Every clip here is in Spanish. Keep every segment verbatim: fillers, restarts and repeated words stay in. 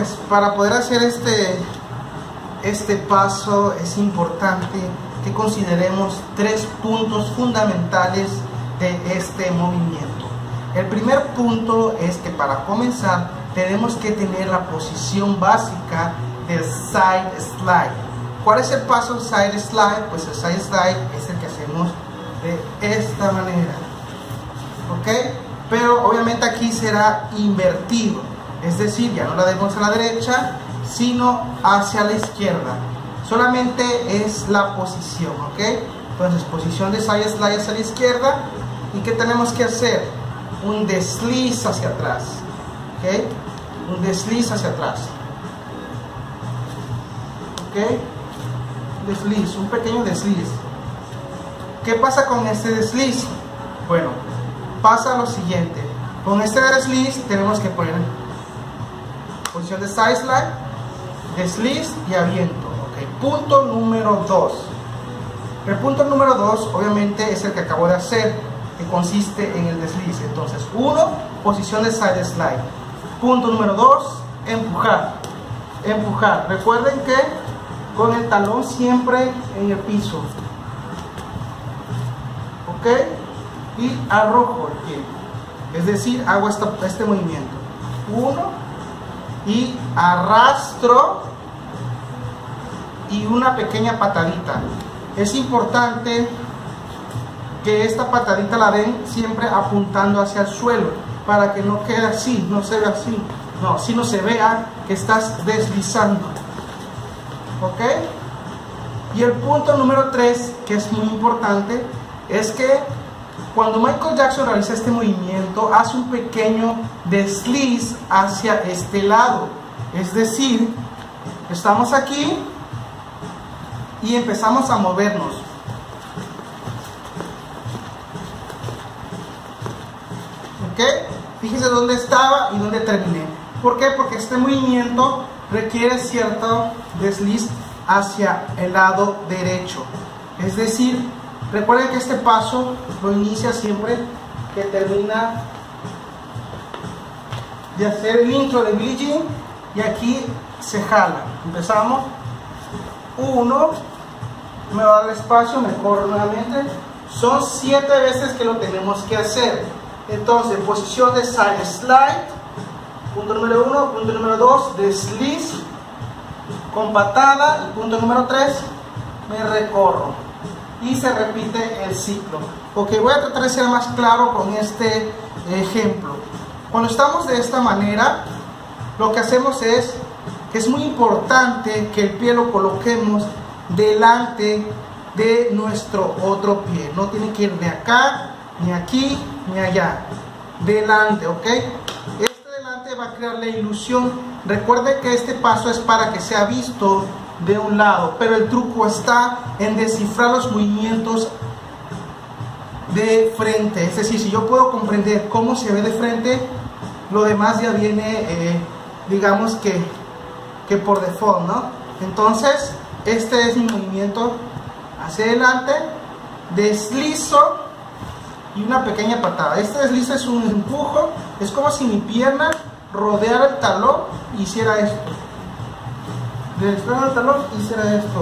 pues para poder hacer este, este paso es importante que consideremos tres puntos fundamentales de este movimiento. El primer punto es que para comenzar tenemos que tener la posición básica del side slide. ¿Cuál es el paso side slide? Pues el side slide es el que hacemos de esta manera, ¿ok? Pero obviamente aquí será invertido, es decir, ya no la demos a la derecha, sino hacia la izquierda. Solamente es la posición, ¿ok? Entonces, posición de side slide hacia la izquierda. ¿Y qué tenemos que hacer? Un desliz hacia atrás, ¿ok? Un desliz hacia atrás, ¿ok? Desliz, un pequeño desliz. ¿Qué pasa con este desliz? Bueno, pasa lo siguiente. Con este desliz tenemos que poner posición de side slide, desliz y aviento. Okay. Punto número dos. El punto número dos obviamente es el que acabo de hacer, que consiste en el desliz. Entonces, uno, posición de side slide. Punto número dos, empujar. Empujar. Recuerden que con el talón siempre en el piso, ok, y arrojo el pie, es decir, hago esta, este movimiento, uno, y arrastro, y una pequeña patadita. Es importante que esta patadita la den siempre apuntando hacia el suelo, para que no quede así, no se vea así, no, sino se vea que estás deslizando. ¿Ok? Y el punto número tres, que es muy importante, es que cuando Michael Jackson realiza este movimiento, hace un pequeño desliz hacia este lado. Es decir, estamos aquí y empezamos a movernos. ¿Ok? Fíjense dónde estaba y dónde terminé. ¿Por qué? Porque este movimiento requiere cierto desliz hacia el lado derecho. Es decir, recuerden que este paso lo inicia siempre que termina de hacer el intro de Billie Jean, y aquí se jala. Empezamos. Uno, me va a dar espacio, me corro nuevamente. Son siete veces que lo tenemos que hacer. Entonces, posición de side slide. Punto número uno, punto número dos, desliz con patada, y punto número tres, me recorro, y se repite el ciclo. Ok, voy a tratar de ser más claro con este ejemplo. Cuando estamos de esta manera, lo que hacemos es que es muy importante que el pie lo coloquemos delante de nuestro otro pie. No tiene que ir de acá, ni aquí, ni allá, delante, ok. Va a crear la ilusión. Recuerde que este paso es para que sea visto de un lado, pero el truco está en descifrar los movimientos de frente. Es decir, si yo puedo comprender cómo se ve de frente, lo demás ya viene, eh, digamos que, que por default, ¿no? Entonces, este es mi movimiento hacia adelante, deslizo y una pequeña patada. Este deslizo es un empujo, es como si mi pierna rodeara el talón y hiciera esto. Deslizo el talón y hiciera esto.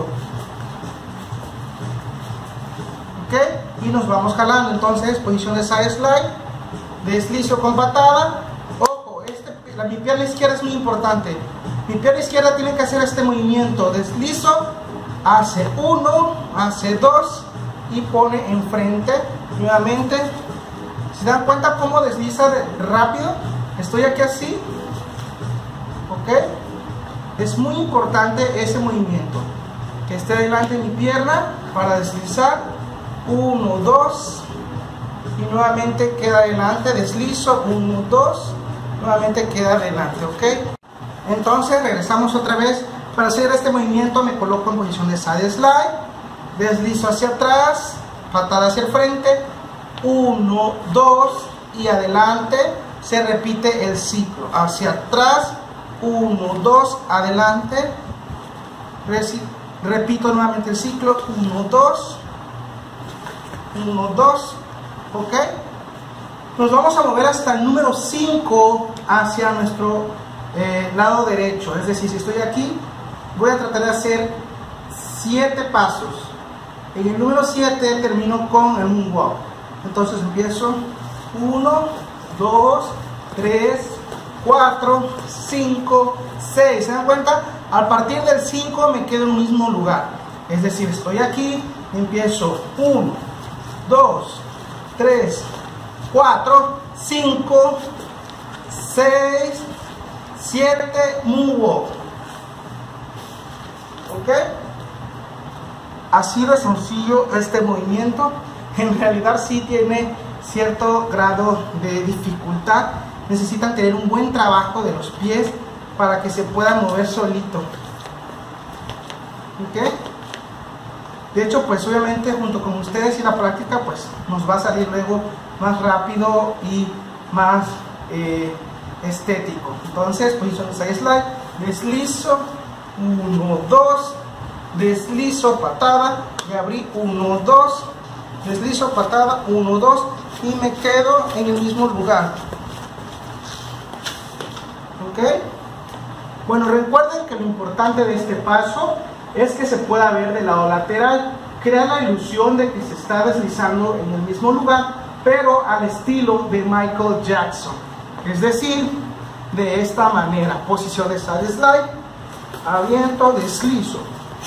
Ok, y nos vamos jalando. Entonces, posición de side slide, deslizo con patada. Ojo, este, la, mi pierna izquierda es muy importante. Mi pierna izquierda tiene que hacer este movimiento. Deslizo, hace uno, hace dos y pone enfrente nuevamente. ¿Se dan cuenta cómo desliza de, rápido? Estoy aquí así, ok. Es muy importante ese movimiento, que esté delante de mi pierna para deslizar. Uno, dos, y nuevamente queda adelante, deslizo, uno, dos, nuevamente queda adelante, ok. Entonces regresamos otra vez. Para hacer este movimiento me coloco en posición de side slide, deslizo hacia atrás, patada hacia el frente, uno, dos, y adelante. Se repite el ciclo, hacia atrás, uno, dos, adelante, repito nuevamente el ciclo, uno, dos, uno, dos, ok. Nos vamos a mover hasta el número cinco hacia nuestro eh, lado derecho. Es decir, si estoy aquí, voy a tratar de hacer siete pasos. En el número siete termino con el moonwalk. Entonces empiezo uno, dos, tres, cuatro, cinco, seis. ¿Se dan cuenta? A partir del cinco me quedo en el mismo lugar. Es decir, estoy aquí, empiezo uno, dos, tres, cuatro, cinco, seis, siete, moonwalk. ¿Ok? Así de sencillo este movimiento. En realidad sí tiene cierto grado de dificultad. Necesitan tener un buen trabajo de los pies para que se puedan mover solito. ¿Ok? De hecho, pues obviamente junto con ustedes y la práctica, pues nos va a salir luego más rápido y más eh, estético. Entonces, posición de side slide, deslizo, uno, dos, deslizo, patada, y abrí, uno, dos, deslizo, patada, uno, dos, y me quedo en el mismo lugar. ¿Ok? Bueno, recuerden que lo importante de este paso es que se pueda ver del lado lateral. Crea la ilusión de que se está deslizando en el mismo lugar, pero al estilo de Michael Jackson. Es decir, de esta manera. Posición de side slide, aviento, deslizo.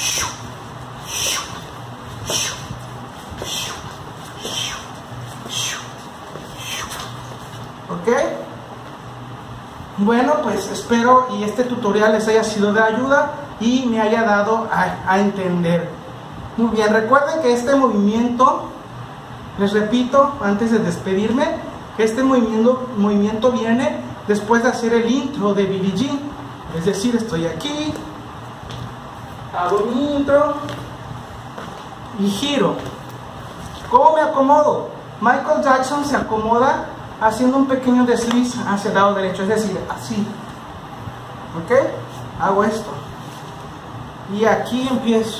¿Ok? Bueno, pues espero y este tutorial les haya sido de ayuda y me haya dado a, a entender. Muy bien, recuerden que este movimiento, les repito antes de despedirme, que este movimiento, movimiento viene después de hacer el intro de Billie Jean. Es decir, estoy aquí, hago mi intro y giro. ¿Cómo me acomodo? Michael Jackson se acomoda haciendo un pequeño desliz hacia el lado derecho, es decir, así. ¿Ok? Hago esto. Y aquí empiezo.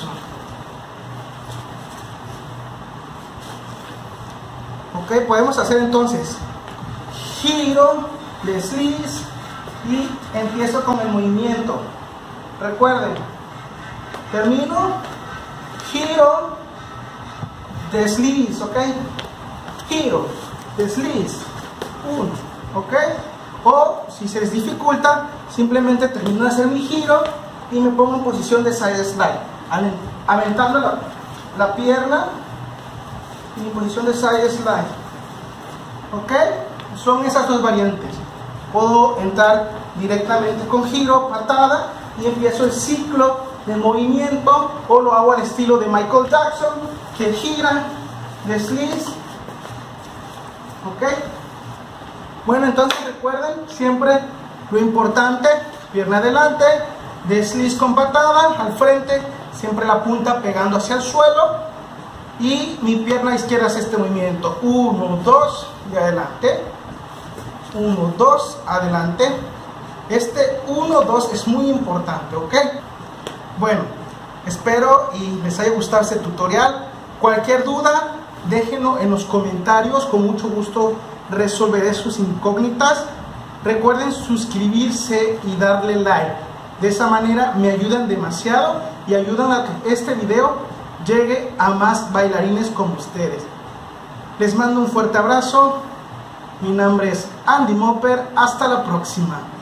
¿Ok? Podemos hacer entonces giro, desliz y empiezo con el movimiento. Recuerden, termino, giro, desliz, ¿ok? Giro, desliz, uno, ¿ok? O si se les dificulta, simplemente termino de hacer mi giro y me pongo en posición de side slide, aventando la, la pierna y en posición de side slide. ¿Ok? Son esas dos variantes. Puedo entrar directamente con giro, patada y empiezo el ciclo de movimiento, o lo hago al estilo de Michael Jackson, que gira, desliz. ¿Ok? Bueno, entonces recuerden siempre lo importante: pierna adelante, desliz con patada al frente, siempre la punta pegando hacia el suelo, y mi pierna izquierda hace este movimiento, uno, dos y adelante, uno, dos, adelante. Este uno, dos es muy importante, ¿ok? Bueno, espero y les haya gustado este tutorial. Cualquier duda, déjenlo en los comentarios, con mucho gusto resolveré sus incógnitas. Recuerden suscribirse y darle like. De esa manera me ayudan demasiado y ayudan a que este video llegue a más bailarines como ustedes. Les mando un fuerte abrazo. Mi nombre es Andy Mopper. Hasta la próxima.